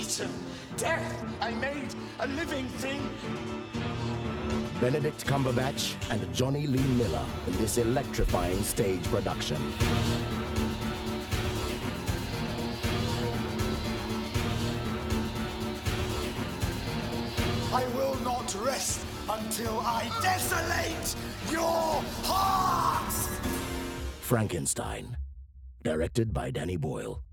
creature. Death I made a living thing. Benedict Cumberbatch and Jonny Lee Miller in this electrifying stage production. I will not rest until I desolate your hearts! Frankenstein, directed by Danny Boyle.